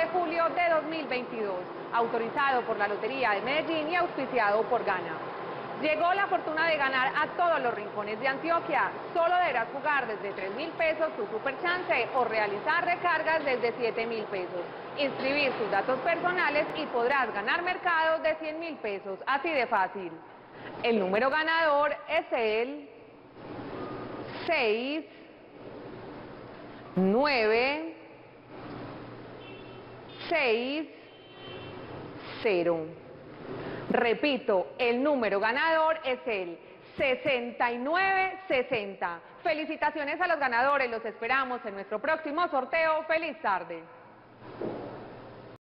julio de 2022, autorizado por la Lotería de Medellín y auspiciado por Gana. Llegó la fortuna de ganar a todos los rincones de Antioquia. Solo deberás jugar desde 3.000 pesos tu superchance o realizar recargas desde 7.000 pesos. Inscribir tus datos personales y podrás ganar mercados de 100.000 pesos. Así de fácil. El número ganador es el 6, 9, 6, 0. Repito, el número ganador es el 6960. Felicitaciones a los ganadores, los esperamos en nuestro próximo sorteo. ¡Feliz tarde!